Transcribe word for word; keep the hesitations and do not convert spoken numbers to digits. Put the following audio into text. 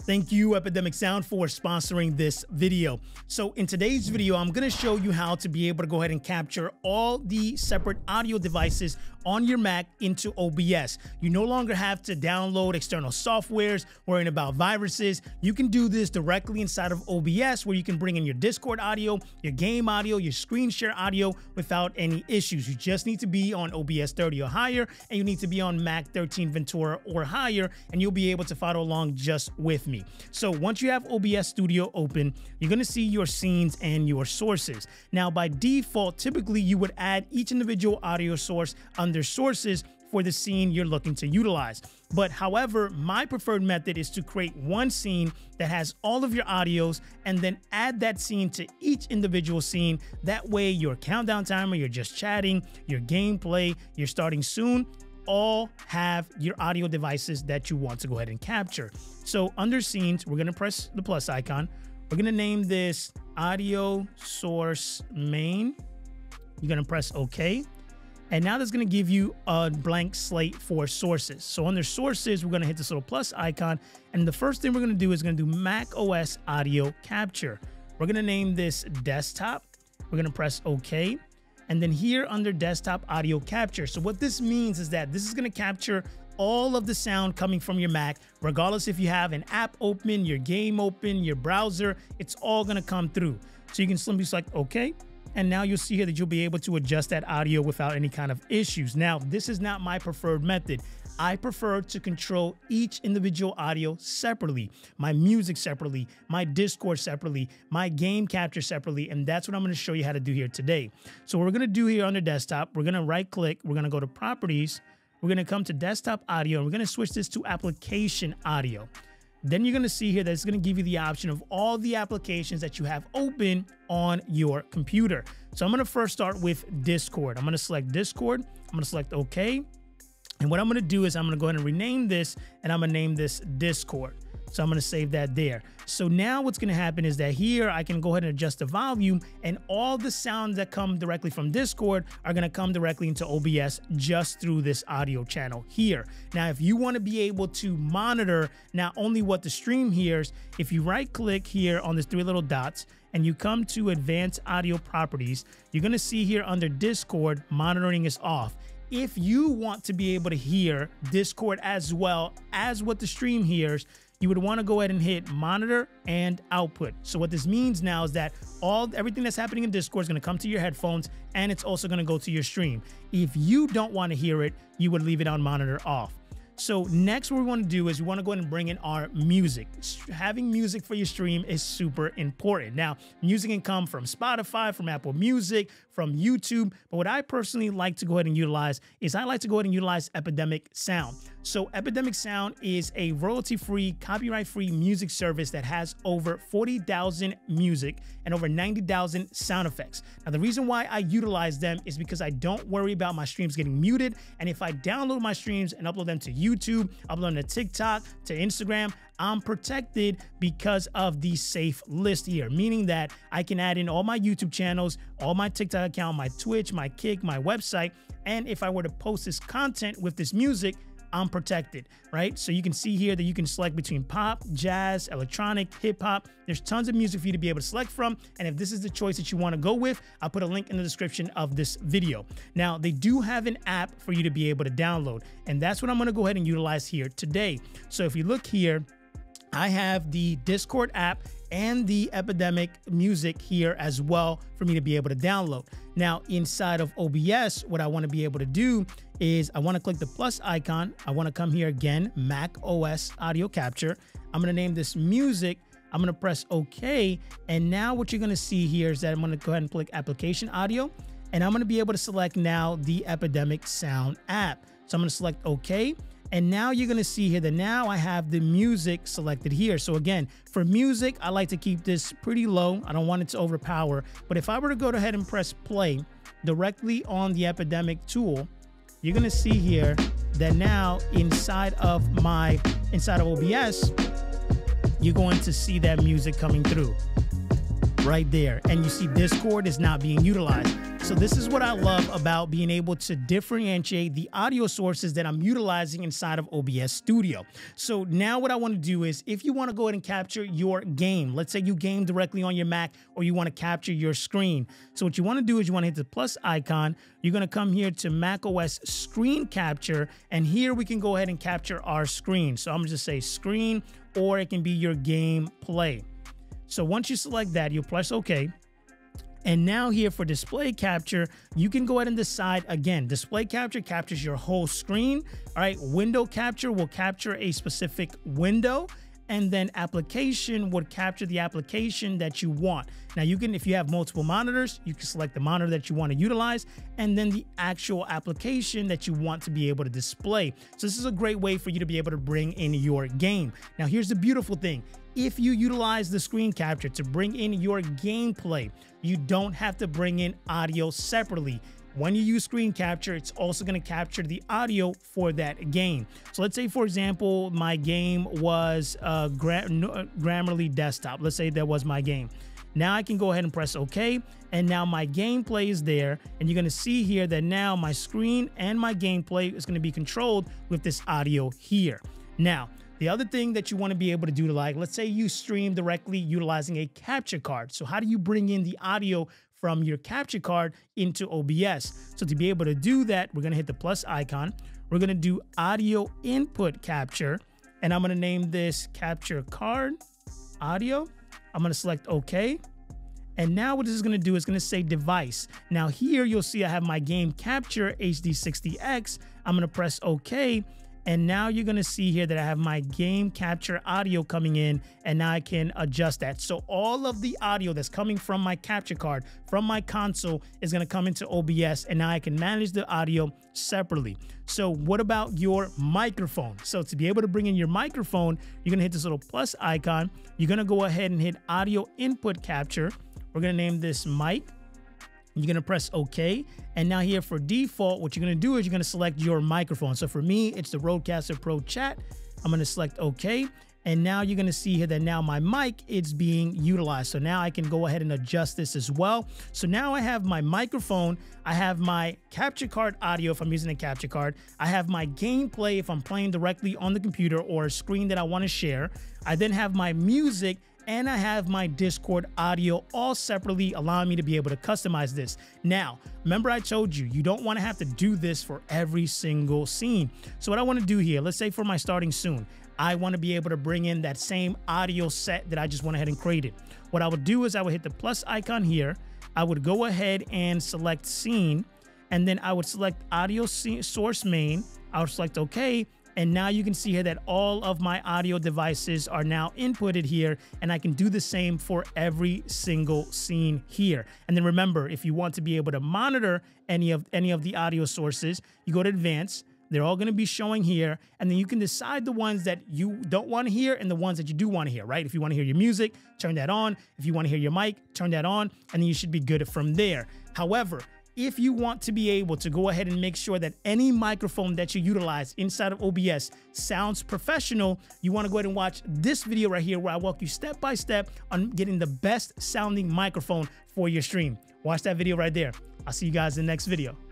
Thank you, Epidemic Sound, for sponsoring this video. So in today's video, I'm going to show you how to be able to go ahead and capture all the separate audio devices on your Mac into O B S. You no longer have to download external softwares, worrying about viruses. You can do this directly inside of O B S, where you can bring in your Discord audio, your game audio, your screen share audio without any issues. You just need to be on O B S thirty or higher, and you need to be on Mac thirteen Ventura or higher, and you'll be able to follow along just with me. So once you have O B S Studio open, you're going to see your scenes and your sources. Now, by default, typically you would add each individual audio source under sources for the scene you're looking to utilize. But however, my preferred method is to create one scene that has all of your audios and then add that scene to each individual scene. That way your countdown timer, you're just chatting, your gameplay, you're starting soon, all have your audio devices that you want to go ahead and capture. So under scenes, we're going to press the plus icon. We're going to name this audio source main. You're going to press OK. And now that's going to give you a blank slate for sources. So under sources, we're going to hit this little plus icon. And the first thing we're going to do is going to do Mac O S audio capture. We're going to name this desktop. We're going to press OK. And then here under desktop audio capture. So what this means is that this is going to capture all of the sound coming from your Mac, regardless if you have an app open, your game open, your browser, it's all going to come through. So you can simply select OK. And now you'll see here that you'll be able to adjust that audio without any kind of issues. Now, this is not my preferred method. I prefer to control each individual audio separately, my music separately, my Discord separately, my game capture separately, and that's what I'm going to show you how to do here today. So what we're going to do here on the desktop, we're going to right click, we're going to go to properties, we're going to come to desktop audio, and we're going to switch this to application audio. Then you're going to see here that it's going to give you the option of all the applications that you have open on your computer. So I'm going to first start with Discord. I'm going to select Discord. I'm going to select OK. And what I'm going to do is I'm going to go ahead and rename this, and I'm going to name this Discord. So I'm going to save that there. So now what's going to happen is that here I can go ahead and adjust the volume, and all the sounds that come directly from Discord are going to come directly into O B S just through this audio channel here. Now, if you want to be able to monitor not only what the stream hears, if you right click here on these three little dots and you come to advanced audio properties, you're going to see here under Discord, monitoring is off. If you want to be able to hear Discord as well as what the stream hears, you would want to go ahead and hit monitor and output. So what this means now is that all everything that's happening in Discord is going to come to your headphones, and it's also going to go to your stream. If you don't want to hear it, you would leave it on monitor off. So next what we want to do is we want to go ahead and bring in our music. Having music for your stream is super important. Now, music can come from Spotify, from Apple Music, from YouTube. But what I personally like to go ahead and utilize is I like to go ahead and utilize Epidemic Sound. So Epidemic Sound is a royalty-free, copyright-free music service that has over forty thousand music and over ninety thousand sound effects. Now, the reason why I utilize them is because I don't worry about my streams getting muted. And if I download my streams and upload them to YouTube, upload them to TikTok, to Instagram, I'm protected because of the safe list here, meaning that I can add in all my YouTube channels, all my TikTok account, my Twitch, my Kick, my website. And if I were to post this content with this music, I'm protected, right? So you can see here that you can select between pop, jazz, electronic, hip hop. There's tons of music for you to be able to select from. And if this is the choice that you want to go with, I'll put a link in the description of this video. Now, they do have an app for you to be able to download, and that's what I'm going to go ahead and utilize here today. So if you look here, I have the Discord app and the Epidemic music here as well for me to be able to download. Now, inside of O B S, what I want to be able to do is I want to click the plus icon. I want to come here again, Mac O S audio capture. I'm going to name this music. I'm going to press OK. And now what you're going to see here is that I'm going to go ahead and click application audio. And I'm going to be able to select now the Epidemic Sound app. So I'm going to select OK. And now you're going to see here that now I have the music selected here. So again, for music, I like to keep this pretty low. I don't want it to overpower. But if I were to go ahead and press play directly on the Epidemic tool, you're going to see here that now inside of my, inside of O B S, you're going to see that music coming through. right there. And you see Discord is not being utilized. So this is what I love about being able to differentiate the audio sources that I'm utilizing inside of O B S Studio. So now what I want to do is, if you want to go ahead and capture your game, let's say you game directly on your Mac, or you want to capture your screen. So what you want to do is you want to hit the plus icon. You're going to come here to macOS Screen Capture, and here we can go ahead and capture our screen. So I'm going to just say screen, or it can be your game play. So once you select that, you'll press OK. And now here for display capture, you can go ahead and decide again. Display capture captures your whole screen. All right, window capture will capture a specific window, and then application would capture the application that you want. Now you can, if you have multiple monitors, you can select the monitor that you want to utilize, and then the actual application that you want to be able to display. So this is a great way for you to be able to bring in your game. Now here's the beautiful thing. If you utilize the screen capture to bring in your gameplay, you don't have to bring in audio separately. When you use screen capture, it's also going to capture the audio for that game. So let's say, for example, my game was uh, Gra Grammarly Desktop. Let's say that was my game. Now I can go ahead and press OK, and now my gameplay is there, and you're going to see here that now my screen and my gameplay is going to be controlled with this audio here. Now, the other thing that you want to be able to do to, like, let's say you stream directly utilizing a capture card. So how do you bring in the audio from your capture card into O B S? So to be able to do that, we're going to hit the plus icon. We're going to do audio input capture, and I'm going to name this capture card audio. I'm going to select OK. And now what this is going to do is going to say device. Now here you'll see I have my game capture H D sixty X. I'm going to press OK. And now you're going to see here that I have my game capture audio coming in, and now I can adjust that. So all of the audio that's coming from my capture card, from my console, is going to come into O B S, and now I can manage the audio separately. So what about your microphone? So to be able to bring in your microphone, you're going to hit this little plus icon. You're going to go ahead and hit audio input capture. We're going to name this mic. You're going to press OK. And now here for default, what you're going to do is you're going to select your microphone. So for me, it's the Rodecaster Pro Chat. I'm going to select OK. And now you're going to see here that now my mic is being utilized. So now I can go ahead and adjust this as well. So now I have my microphone. I have my capture card audio if I'm using a capture card. I have my gameplay if I'm playing directly on the computer or a screen that I want to share. I then have my music, and I have my Discord audio all separately, allowing me to be able to customize this. Now, remember I told you, you don't want to have to do this for every single scene. So what I want to do here, let's say for my starting soon, I want to be able to bring in that same audio set that I just went ahead and created. What I would do is I would hit the plus icon here. I would go ahead and select scene, and then I would select audio source main. I would select OK. And now you can see here that all of my audio devices are now inputted here, and I can do the same for every single scene here. And then remember, if you want to be able to monitor any of any of the audio sources, you go to advanced. They're all going to be showing here, and then you can decide the ones that you don't want to hear and the ones that you do want to hear, right? If you want to hear your music, turn that on. If you want to hear your mic, turn that on, and then you should be good from there. However, if you want to be able to go ahead and make sure that any microphone that you utilize inside of O B S sounds professional, you want to go ahead and watch this video right here where I walk you step by step on getting the best sounding microphone for your stream. Watch that video right there. I'll see you guys in the next video.